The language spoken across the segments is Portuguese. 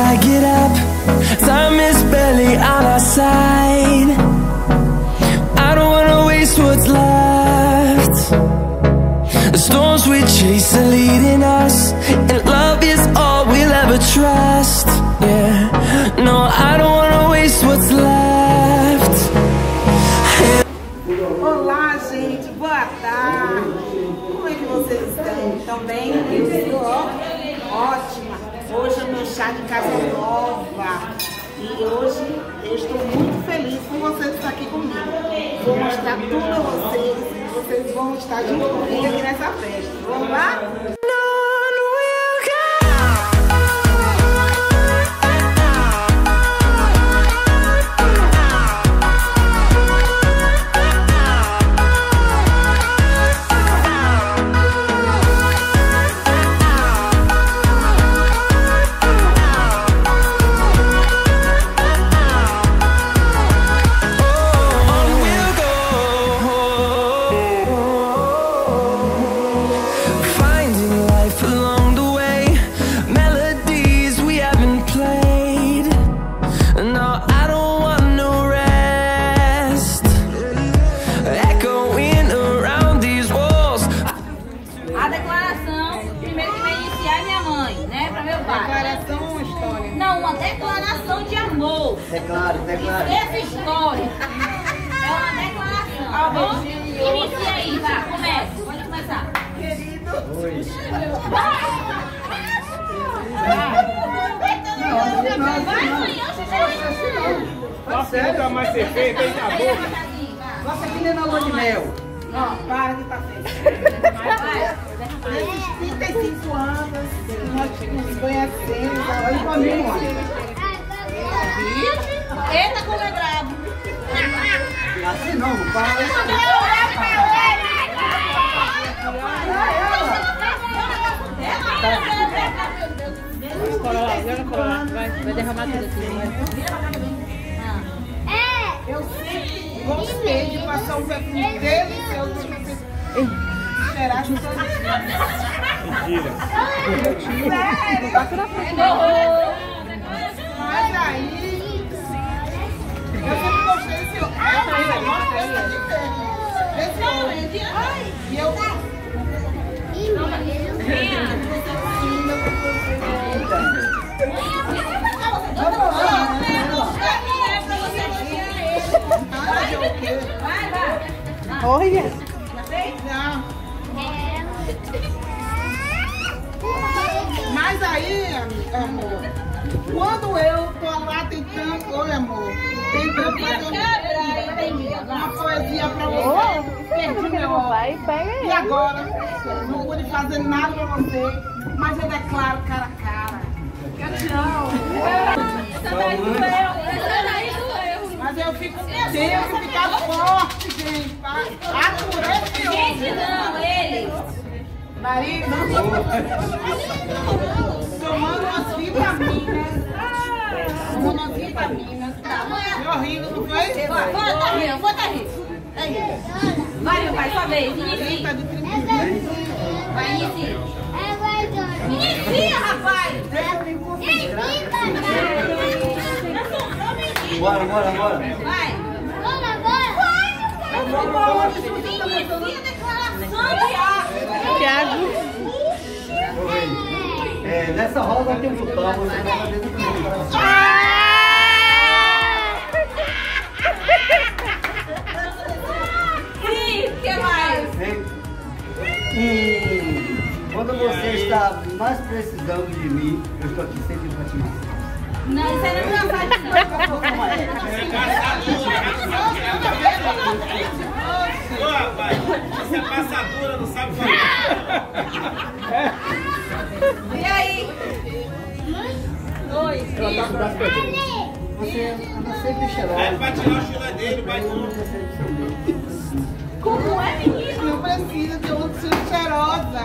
I get up, time is barely on our side. I don't wanna waste what's left. The storms we chase are leading us, and love is all we'll ever trust. Yeah, no, I don't wanna waste what's left. Olá, gente, boa tarde. Como é que vocês estão? Estão bem? Eu estou ótima. Hoje é meu chá de casa nova. E hoje eu estou muito feliz por vocês estar aqui comigo. Vou mostrar tudo a vocês e vocês vão estar junto comigo aqui nessa festa. Vamos lá? Declaração ou história? Não, uma declaração de amor. Declare. Essa história é uma declaração, tá bom? Inicia aí, vá, comece. Pode começar. Querido. Oi. Nossa, nunca mais ser feito, hein, tá bom? Nossa filha na lua de mel. Ó, para que tá feio. Nesses 35 anos que nós nos conhecemos, olha pra mim, olha. Eita, como é brabo. Assim não, para. Vai derramar tudo aqui. Eu sempre gostei de passar um perfume delicioso pra vocês cheirarem todos os dias. Mentira. Sério? Mas aí, eu sempre gostei desse outro. Eu gosto desse outro. E eu... Olha. Não. Mas aí, amor, quando eu tô lá tentando, oi amor, tentando fazer uma poesia pra você, perdi meu óculos. E agora, não pude fazer nada pra você, mas eu declaro cara a cara. Eu te amo. Mas eu fico, tenho que ficar forte, gente, tá? Esse homem. Gente, não, ele. Marido, tomando umas vitaminas. Tomando umas vitaminas. Foi horrível, não foi? Bota rir. Vai, meu pai, sua vez. Inicia. Vai, inicia. Inicia, rapaz. Bora. Vai. Inicia a declaração, Thiago. Nessa roda tem um botão, você vai fazer do primeiro. Sim, o que mais? Quando você está mais precisando de mim, eu estou aqui sempre para te matar. Não, isso aí não é mensagem. Ô, rapaz, você é passadura, não sabe falar. E aí? Oi. Você anda sempre cheirosa. É pra tirar o chulé dele, vai tudo. Como é, menino? Não precisa de outra cheirosa.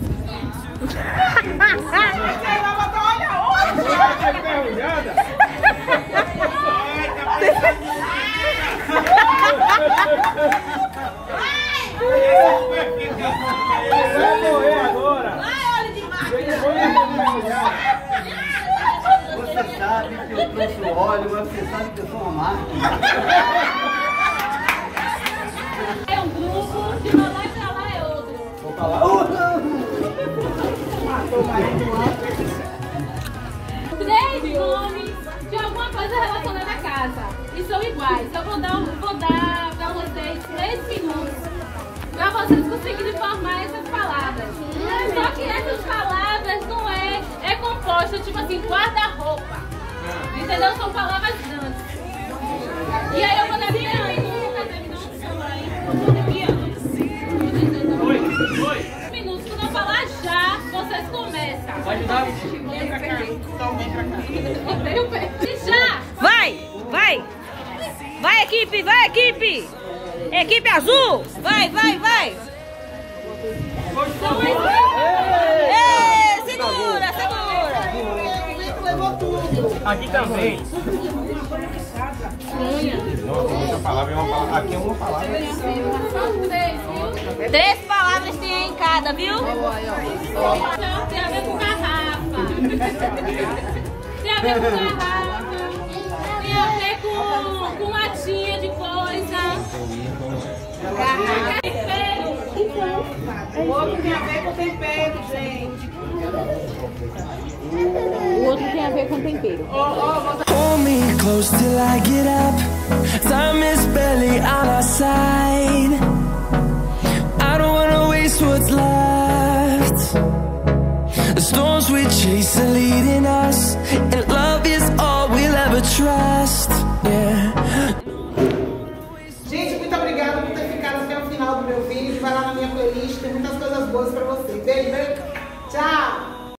Olha onde! Você é enferrujada? Ai, tá pensando. Vai morrer agora. Vai, olha de máquina. Você agora você sabe que eu sou uma marca. É um grupo, de pra lá e pra lá é outro. Vou falar. Três nomes de alguma coisa relacionada à casa. E são iguais. Eu vou dar pra vocês 3 minutos pra vocês conseguirem formar essas palavras. Só que essas palavras não é composta, tipo assim, guarda-roupa. Entendeu? São palavras grandes. E aí eu vou dar 3 minutos. Quando eu falar já, vocês começam. Pode dar? Vem pra cá. Então vem pra cá. E já! Vai, equipe, vai, equipe! Equipe azul! Vai! Ei, segura! Aqui também. Nossa, muita palavra é uma palavra. Aqui é uma palavra. 3 palavras tem aí em cada, viu? Tem a ver com garrafa. Tem a ver com garrafa. Tem a ver com latinha de coisa. Tempero. O outro tem a ver com tempero, gente. O outro tem a ver com tempero. Hold me close till I get up. Time is barely on our side. I don't wanna waste what's left. The storms we chase are leading us, and love is all we'll ever trust. Yeah. Gente, muito obrigada por ter ficado até o final do meu vídeo. Vai lá na minha playlist, tem muitas coisas boas pra você. Beijo, beijo. Tchau.